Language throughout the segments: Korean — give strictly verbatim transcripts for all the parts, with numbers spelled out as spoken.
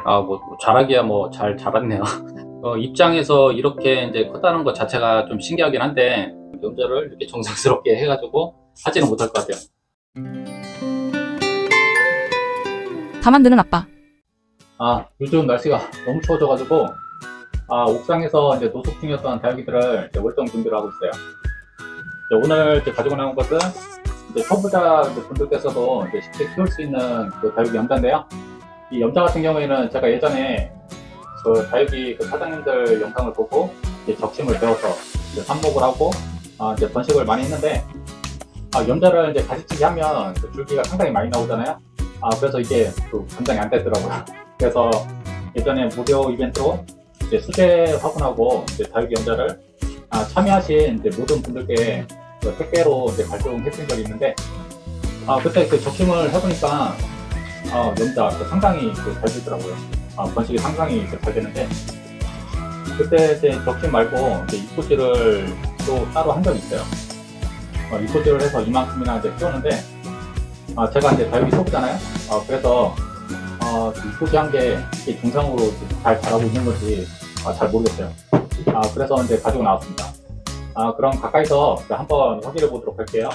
아, 뭐, 뭐 잘하기야 뭐 잘 자랐네요. 어, 입장에서 이렇게 이제 컸다는 것 자체가 좀 신기하긴 한데, 염자를 이렇게 정성스럽게 해가지고 하지는 못할 것 같아요. 다 만드는 아빠. 아, 요즘 날씨가 너무 추워져가지고, 아, 옥상에서 이제 노숙 중이었던 다육이들을 이제 월동 준비를 하고 있어요. 이제 오늘 이제 가지고 나온 것은 이제 초보자 이제 분들께서도 이제 쉽게 키울 수 있는 그 다육이 염자인데요. 이 염자 같은 경우에는 제가 예전에 그 다육이 그 사장님들 영상을 보고 이제 적심을 배워서 이제 삽목을 하고 아, 이제 번식을 많이 했는데, 아, 염자를 이제 가지치기 하면 그 줄기가 상당히 많이 나오잖아요. 아, 그래서 이게 또 감당이 안 되더라고요. 그래서 예전에 무료 이벤트로 이제 수제 화분하고 이제 다육이 염자를 아, 참여하신 이제 모든 분들께 그 택배로 이제 발송했던 적이 있는데, 아, 그때 그 적심을 해보니까 아, 염자 그 상당히 그 잘 되더라고요. 아, 번식이 상당히 그 잘 되는데, 그때 이제 적심 말고 이제 입꼬지를 또 따로 한 적이 있어요. 어, 입꼬지를 해서 이만큼이나 이제 키웠는데, 아, 제가 이제 다육이 초보잖아요. 아, 그래서 어, 입꼬지 한 게 이게 정상으로 잘 자라고 있는 건지 아, 잘 모르겠어요. 아, 그래서 이제 가지고 나왔습니다. 아, 그럼 가까이서 한번 확인해 보도록 할게요.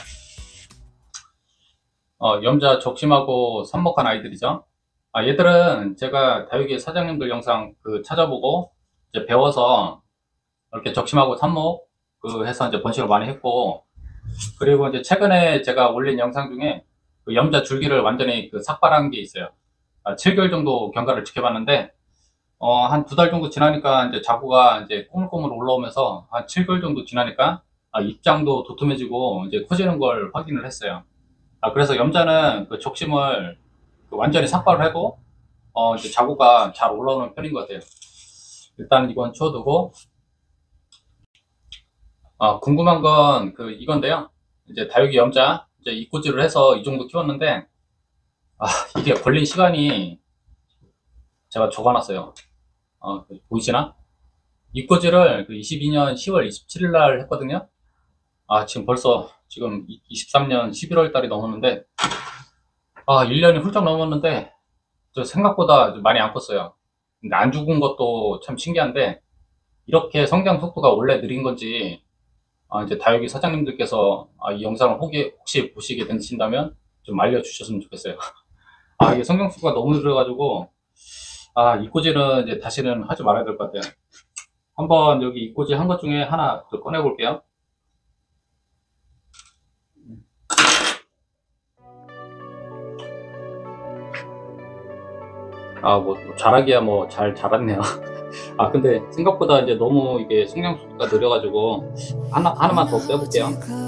어, 염자 적심하고 삽목한 아이들이죠. 아, 얘들은 제가 다육이 사장님들 영상 그 찾아보고 이제 배워서 이렇게 적심하고 삽목 그 해서 이제 번식을 많이 했고, 그리고 이제 최근에 제가 올린 영상 중에 그 염자 줄기를 완전히 그 삭발한 게 있어요. 아, 칠 개월 정도 경과를 지켜봤는데, 어, 한 두 달 정도 지나니까 이제 자구가 이제 꼬물꼬물 올라오면서 한 칠 개월 정도 지나니까 아, 입장도 도톰해지고 이제 커지는 걸 확인을 했어요. 아, 그래서 염자는 그 적심을 그 완전히 삭발을 해도 어, 이제 자구가 잘 올라오는 편인 것 같아요. 일단 이건 치워두고, 아, 궁금한 건 그 이건데요. 이제 다육이 염자 이제 입꼬지를 해서 이 정도 키웠는데, 아, 이게 걸린 시간이 제가 적어놨어요. 어, 보이시나? 입꼬지를 그 이십이 년 시월 이십칠일 날 했거든요. 아, 지금 벌써 지금 이십삼 년 십일월 달이 넘었는데, 아, 일 년이 훌쩍 넘었는데 저 생각보다 많이 안 컸어요. 근데 안 죽은 것도 참 신기한데, 이렇게 성장 속도가 원래 느린 건지 아, 이제 다육이 사장님들께서 아, 이 영상을 혹시, 혹시 보시게 되신다면 좀 알려주셨으면 좋겠어요. 아, 이게 성장 속도가 너무 느려가지고 아, 입꼬지는 이제 다시는 하지 말아야 될 것 같아요. 한번 여기 입꼬지 한 것 중에 하나 또 꺼내 볼게요. 아, 뭐, 뭐 잘하기야 뭐 잘 자랐네요. 아, 근데 생각보다 이제 너무 이게 성장 속도가 느려가지고 하나, 하나만 더 빼볼게요.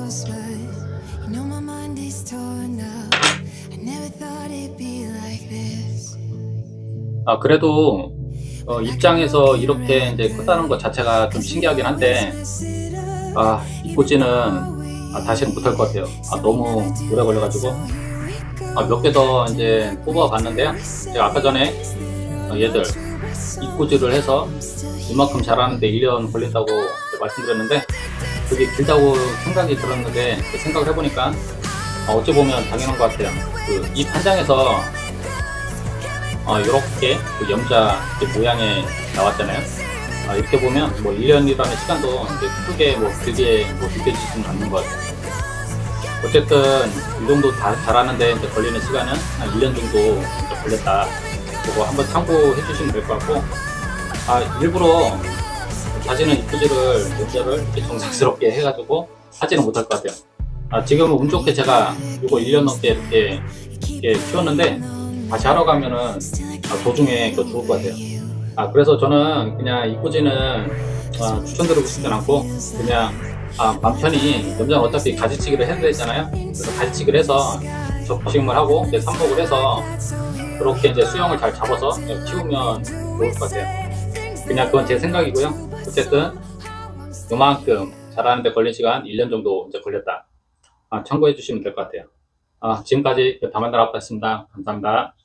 아, 그래도 어, 입장에서 이렇게 이제 컸다는 것 자체가 좀 신기하긴 한데, 아, 입꼬지는 아, 다시는 못할 것 같아요. 아, 너무 오래 걸려가지고 아, 몇 개 더 이제 뽑아 봤는데요. 제가 아까 전에 어, 얘들 입꼬지를 해서 이만큼 자라는데 일 년 걸린다고 말씀드렸는데, 그게 길다고 생각이 들었는데 그 생각을 해보니까 어, 어찌 보면 당연한 것 같아요. 그 잎 한 장에서 어, 이렇게 그 염자 모양이 나왔잖아요. 아, 이렇게 보면 뭐 일 년이라는 시간도 이제 크게 뭐 길게 뭐 느껴지지는 않는 것 같아요. 어쨌든 이 정도 다 자라는데 이제 걸리는 시간은 한 일 년 정도 이제 걸렸다. 그거 한번 참고해 주시면 될 것 같고, 아, 일부러 다시는 입꼬지를 염자를 이렇게 정성스럽게 해가지고 하지는 못할 것 같아요. 아, 지금은 운 좋게 제가 이거 일 년 넘게 이렇게, 이렇게 키웠는데 다시 하러 가면은 아, 도중에 그 죽을 것 같아요. 아, 그래서 저는 그냥 입꼬지는 아, 추천드리고 싶진 않고, 그냥 아, 맘 편히 염자는 어차피 가지치기를 해야 되잖아요. 그래서 가지치기를 해서 적심을 하고 이제 삽목을 해서 그렇게 이제 수영을 잘 잡아서 키우면 좋을 것 같아요. 그냥 그건 제 생각이고요. 어쨌든 요만큼 자라는데 걸린 시간 일 년 정도 이제 걸렸다. 아, 참고해 주시면 될 것 같아요. 아, 지금까지 다만다라고 했습니다. 감사합니다.